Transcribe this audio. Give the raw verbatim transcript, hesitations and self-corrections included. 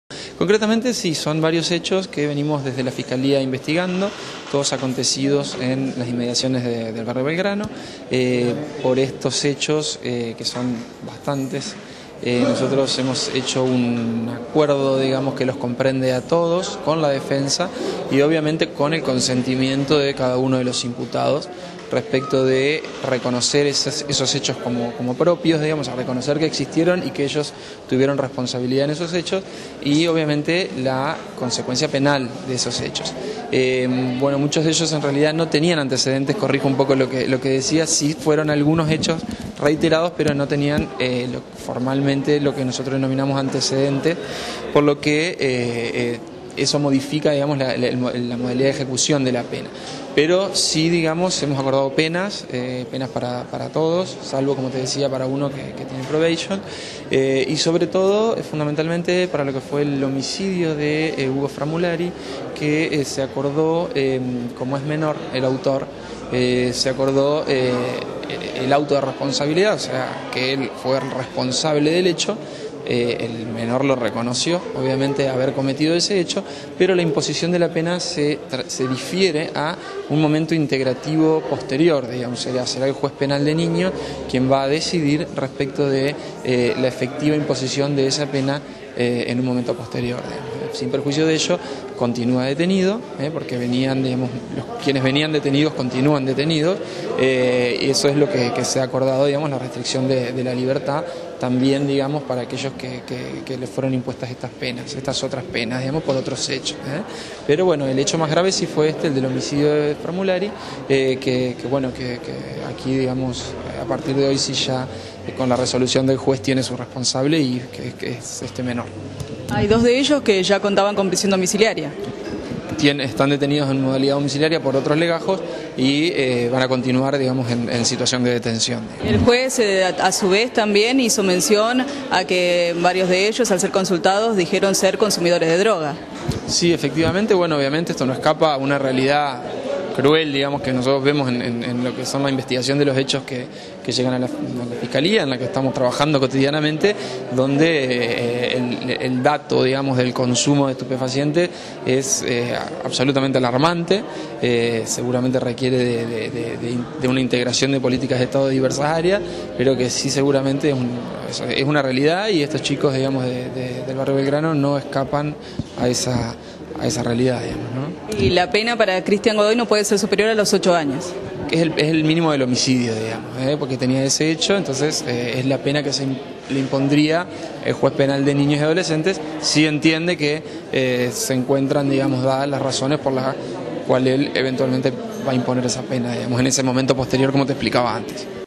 Concretamente sí, son varios hechos que venimos desde la Fiscalía investigando, todos acontecidos en las inmediaciones de, del barrio Belgrano. Eh, por estos hechos, eh, que son bastantes, eh, nosotros hemos hecho un acuerdo, digamos, que los comprende a todos, con la defensa y obviamente con el consentimiento de cada uno de los imputados, respecto de reconocer esos, esos hechos como, como propios, digamos, a reconocer que existieron y que ellos tuvieron responsabilidad en esos hechos y obviamente la consecuencia penal de esos hechos. Eh, bueno, muchos de ellos en realidad no tenían antecedentes, corrijo un poco lo que, lo que decía, sí fueron algunos hechos reiterados, pero no tenían eh, lo, formalmente lo que nosotros denominamos antecedentes, por lo que eh, eh, eso modifica, digamos, la, la, la modalidad de ejecución de la pena. Pero sí, digamos, hemos acordado penas, eh, penas para, para todos, salvo, como te decía, para uno que, que tiene probation, eh, y sobre todo, fundamentalmente, para lo que fue el homicidio de eh, Hugo Framulari, que eh, se acordó, eh, como es menor el autor, eh, se acordó eh, el auto de responsabilidad, o sea, que él fue responsable del hecho. Eh, el menor lo reconoció, obviamente, haber cometido ese hecho, pero la imposición de la pena se, se difiere a un momento integrativo posterior, digamos, será, será el juez penal de niños quien va a decidir respecto de eh, la efectiva imposición de esa pena eh, en un momento posterior, digamos. Sin perjuicio de ello, continúa detenido, eh, porque venían, digamos, los, quienes venían detenidos continúan detenidos, eh, y eso es lo que, que se ha acordado, digamos, la restricción de, de la libertad, también, digamos, para aquellos que, que, que les fueron impuestas estas penas, estas otras penas, digamos, por otros hechos. ¿eh? Pero bueno, el hecho más grave sí fue este, el del homicidio de Framulari, eh, que, que bueno, que, que aquí, digamos, a partir de hoy sí ya eh, con la resolución del juez tiene su responsable y que, que es este menor. Hay dos de ellos que ya contaban con prisión domiciliaria. Tienen, están detenidos en modalidad domiciliaria por otros legajos y eh, van a continuar, digamos, en, en situación de detención. El juez, eh, a, a su vez, también hizo mención a que varios de ellos, al ser consultados, dijeron ser consumidores de droga. Sí, efectivamente, bueno, obviamente esto no escapa a una realidad cruel, digamos, que nosotros vemos en, en, en lo que son la investigación de los hechos que, que llegan a la, a la Fiscalía, en la que estamos trabajando cotidianamente, donde eh, el, el dato, digamos, del consumo de estupefacientes es eh, absolutamente alarmante, eh, seguramente requiere de, de, de, de una integración de políticas de Estado de diversas áreas, pero que sí seguramente es, un, es una realidad y estos chicos, digamos, de, de, del barrio Belgrano no escapan a esa a esa realidad, digamos, ¿no? Y la pena para Cristian Godoy no puede ser superior a los ocho años. Que es el, es el mínimo del homicidio, digamos, ¿eh? Porque tenía ese hecho, entonces eh, es la pena que se le impondría el juez penal de niños y adolescentes si entiende que eh, se encuentran, digamos, dadas las razones por las cuales él eventualmente va a imponer esa pena, digamos, en ese momento posterior, como te explicaba antes.